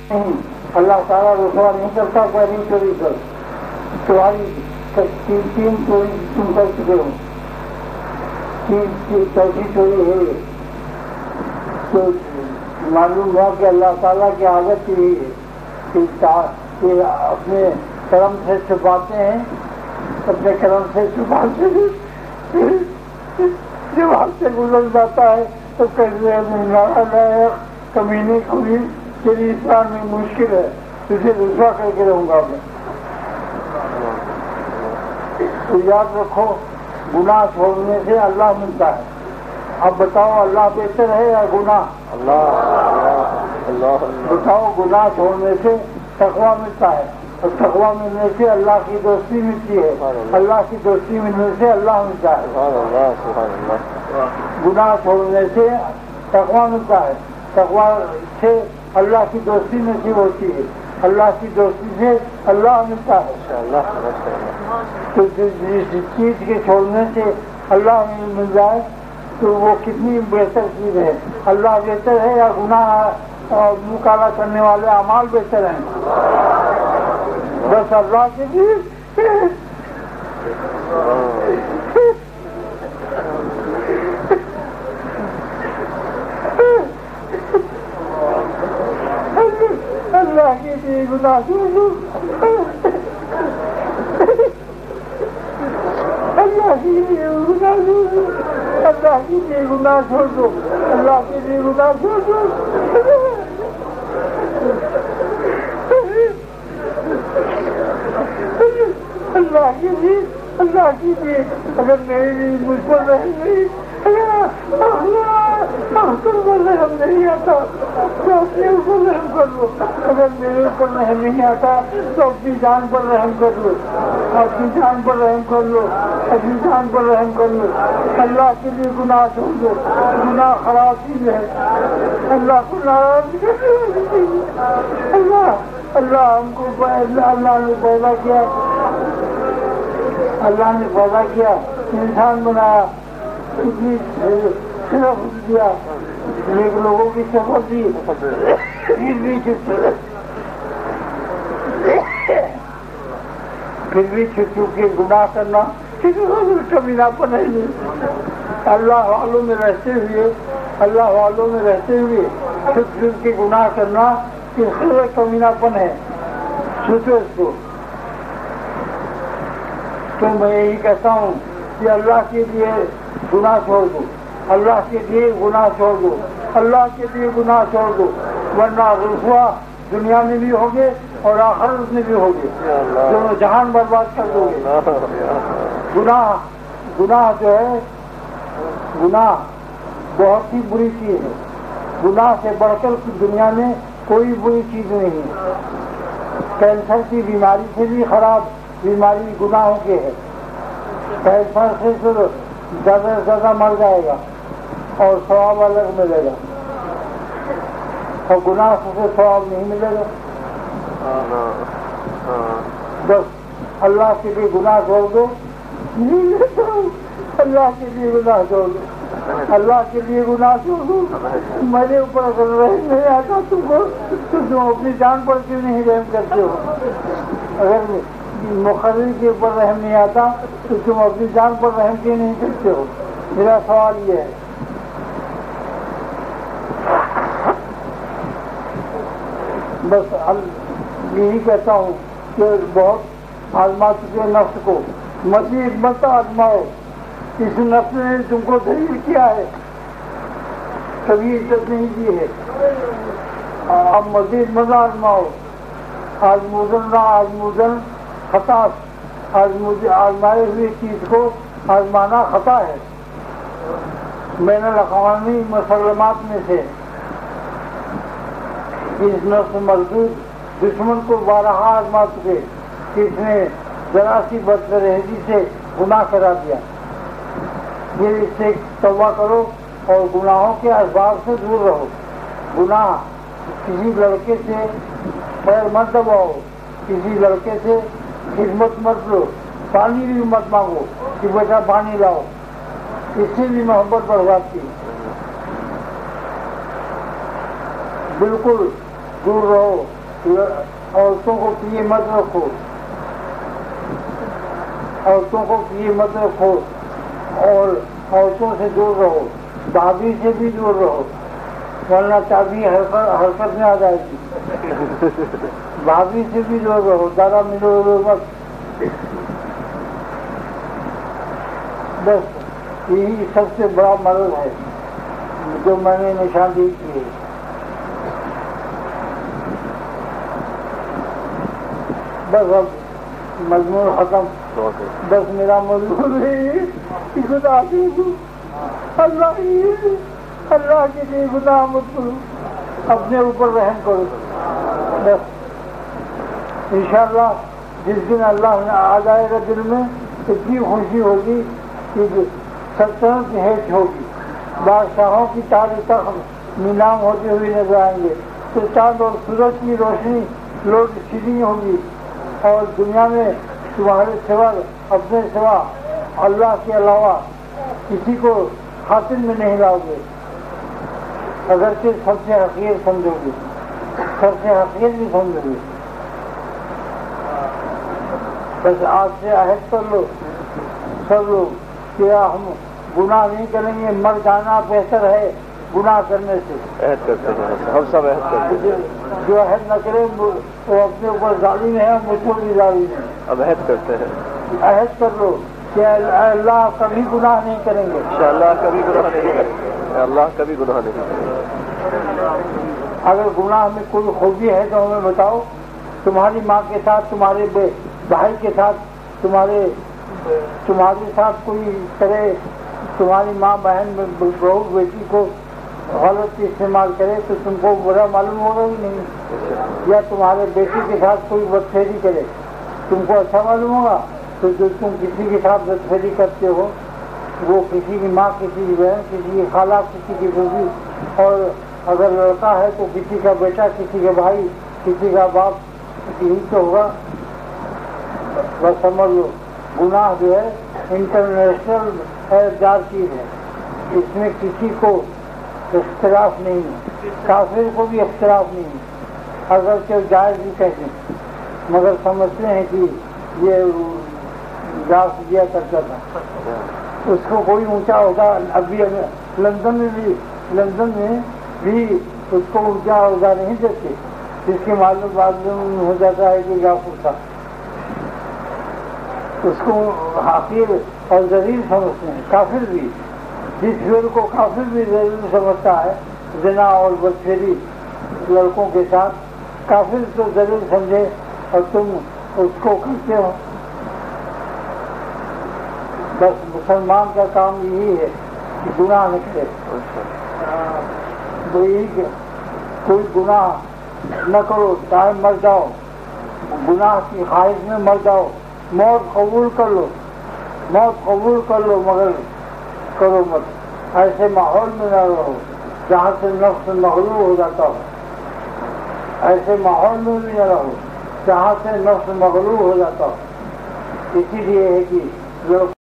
نہیں، اللہ تعالیٰ رسوا نہیں کرتا پہلی چوری کر، تمہاری تین چوری تم کر چکے ہو، چوتھی چوری ہے تو معلوم ہوا کہ اللہ تعالیٰ کی عادت یہی ہے کہ اپنے کرم سے چھپاتے ہیں، اپنے کرم سے چھپاتے ہیں، جب ہاتھ سے گزر جاتا ہے تو کہتے کمینے کبھی تیری اسلام میں مشکل ہے، تجھے رسوا کر کے رہوں گا میں۔ تو یاد رکھو گناہ چھوڑنے سے اللہ ملتا ہے۔ اب بتاؤ اللہ بہتر ہے یا گناہ؟ اللہ بتاؤ، گناہ چھوڑنے سے تقویٰ ملتا ہے اور تقویٰ ملنے سے اللہ کی دوستی ملتی ہے، اللہ کی دوستی ملنے سے اللہ ملتا ہے۔ گناہ چھوڑنے سے تقویٰ ملتا ہے، تقویٰ سے اللہ کی دوستی نصیب ہوتی ہے، اللہ کی دوستی سے اللہ ملتا ہے۔ تو جس چیز کے چھوڑنے سے اللہ مل جائے تو وہ کتنی بہتر چیز ہے۔ اللہ بہتر ہے یا گناہ اور منہ کالا کرنے والے اعمال بہتر ہیں؟ بس اللہ کے لیے اللہ کے لیے گناہ چھوڑ دو، اللہ کے لیے گناہ چھوڑ دو، اللہ کے لیے گناہ چھوڑ دو، اللہ کے لیے گناہ چھوڑ دو۔ اللہ کے لیے، اللہ کے لیے اگر میرے لیے مجھ پر رحم نہیں، رحم نہیں آتا تو اپنے اوپر رحم کر لو، اگر میرے اوپر رحم نہیں آتا تو اپنی جان پر رحم کر لو، اپنی جان پر رحم کر لو، اپنی جان پر رحم کر لو۔ اللہ کے لیے گناہ چھوڑ دو، گناہ خراب چیز ہے، اللہ کو ناراض اللہ ہم کو اللہ نے پیدا کیا، اللہ نے پیدا کیا، انسان بنایا، اتنی صرف دیا، ایک لوگوں کی سفر دی، پھر بھی چھپ کے گناہ کرنا کمینہ پن ہے نہیں۔ اللہ والوں میں رہتے ہوئے، اللہ والوں میں رہتے ہوئے چھپ کے گناہ کرنا کمینہ پن ہے، سوچو اس کو۔ تو میں یہی کہتا ہوں کہ اللہ کے لیے گناہ چھوڑ دو، اللہ کے لیے گناہ چھوڑ دو، اللہ کے لیے گناہ چھوڑ دو، ورنہ رسوا دنیا میں بھی ہوگے اور آخرت میں بھی ہوگے، دونوں جہان برباد کر دو گے۔ گناہ جو ہے، گناہ بہت ہی بری چیز ہے، گناہ سے بڑھ کر دنیا میں کوئی بری چیز نہیں ہے۔ کینسر کی بیماری سے بھی خراب بیماری گناہوں کے ہے، کینسر سے زیادہ سے زیادہ مر جائے گا اور ثواب الگ ملے گا، اور گناہ سے ثواب نہیں ملے گا۔ بس اللہ کے لیے گناہ چھوڑ دو، اللہ کے لیے گناہ چھوڑ دو، اللہ کے لیے گناہ چھوڑ دو۔ میرے اوپر اگر رحم نہیں آتا تم کو تو تم اپنی جان پر کیوں نہیں رحم کرتے ہو؟ اگر مقرر کے اوپر رحم نہیں آتا تو تم اپنی جان پر رحم کیوں نہیں کرتے ہو؟ میرا سوال یہ ہے۔ بس یہی کہتا ہوں کہ بہت آزما چکے نفس کو، مزید مت آزماؤ، اس نفس نے تم کو ذلیل کیا ہے، کبھی عزت نہیں دی ہے، اب مزید مت آزماؤ۔ آزمودن خطا، آزمائے ہوئے چیز کو آزمانا خطا ہے۔ بین الاقوامی مسلمات میں سے اس نفس مردود دشمن کو بارہا آزما چکے، اس نے ذرا سی بدپرہیزی سے گناہ کرا دیا۔ پھر اس سے توبہ کرو اور گناہوں کے اسباب سے دور رہو۔ گناہ کسی لڑکے سے پیر مت دباؤ، کسی لڑکے سے خدمت مت لو، پانی بھی مت مانگو کہ بیٹا پانی لاؤ، اس سے بھی محبت بڑھ جاتی ہے۔ بالکل دور رہو۔ عورتوں کو پیے مت رکھو، عورتوں کو پیے مت رکھو، اور عورتوں سے دور رہو، بھابھی سے بھی دور رہو، ورنہ چابی حرکت میں آ جائے گی۔ بھابھی سے بھی دور رہو، زیادہ ملو مت۔ بس یہی سب سے بڑا مرض ہے جو میں نے نشاندہی کی ہے۔ بس اب مضمون ختم۔ بس میرا مضمون ہے کہ خدا کی اللہ کے لیے گناہ مت کرو، اپنے اوپر رحم کرو۔ بس انشاءاللہ جس دن اللہ نے آ جائے گا دل میں اتنی خوشی ہوگی کہ سلطنت ہیچ ہوگی، بادشاہوں کی تاج تخت نیلام ہوتے ہوئے نظر آئیں گے، تو چاند اور سورج کی روشنی لوٹ سیدھی ہوگی، اور دنیا میں تمہارے سوا اپنے سوا اللہ کے علاوہ کسی کو خاطر میں نہیں لاؤ گے، اگرچہ سب سے حقیر سمجھو گے، سب سے حقیر بھی سمجھو گے۔ بس آج سے عہد کر لو سب لوگ کہ ہم گناہ نہیں کریں گے، مر جانا بہتر ہے گناہ کرنے سے۔ عہد کرتے ہیں، ہم سب عہد کرتے ہیں۔ جو عہد نہ کرے وہ اپنے اوپر ظالم ہے، مجھ کو بھی ظالم ہے۔ اب عہد کرتے ہیں، عہد کر لو کہ اللہ کبھی گناہ نہیں کریں گے، انشاءاللہ کبھی گناہ نہیں کریں گے، اللہ کبھی گناہ نہیں کریں گے۔ اگر گناہ میں کوئی خوبی ہے تو ہمیں بتاؤ، تمہاری ماں کے ساتھ، تمہارے بھائی کے ساتھ، تمہارے ساتھ کوئی کرے، تمہاری ماں بہن بہو بیٹی کو غلط استعمال کرے تو تم کو برا معلوم ہوگا ہی نہیں، یا تمہارے بیٹی کے ساتھ کوئی بدفعلی کرے تم کو اچھا معلوم ہوگا؟ تو جو تم کسی کے ساتھ بدفعلی کرتے ہو وہ کسی کی ماں، کسی کی بہن، کسی کی خالہ، کسی کی بیوی، اور اگر لڑکا ہے تو کسی کا بیٹا، کسی کا بھائی، کسی کا باپ، یہی تو ہوگا۔ بس سمجھ لو گناہ جو ہے انٹرنیشنل جار چیز ہے، اس میں کسی کو اختلاف نہیں ہے، کافر کو بھی اختلاف نہیں ہے، اگر کہ جائز بھی کہتے ہیں مگر سمجھتے ہیں کہ یہ جاس دیا کرتا تھا، اس کو کوئی اونچا ہوگا۔ ابھی لندن میں بھی اس کو اونچا ہوگا نہیں دیتے، جس کے معلوم ہو جاتا ہے کہ جاسوس تھا، اس کو حقیر اور ذلیل سمجھتے ہیں۔ کافر بھی، جس فعل کو کافر بھی ذلیل سمجھتا ہے، زنا اور بدفعلی لڑکوں کے ساتھ، کافر تو ذلیل سمجھے اور تم اس کو کرتے ہو۔ بس مسلمان کا کام یہی ہے کہ گناہ نہ کرے، کوئی گناہ نہ کرو، چاہے مر جاؤ، گناہ کی خواہش میں مر جاؤ، موت قبول کر لو، موت قبول کر لو، مگر کرو مت، ایسے ماحول میں نہ رہو جہاں سے نفس مغلوب ہو جاتا ہو، ایسے ماحول میں بھی نہ رہو جہاں سے نفس مغلوب ہو جاتا ہو۔ اسی لیے ہے کہ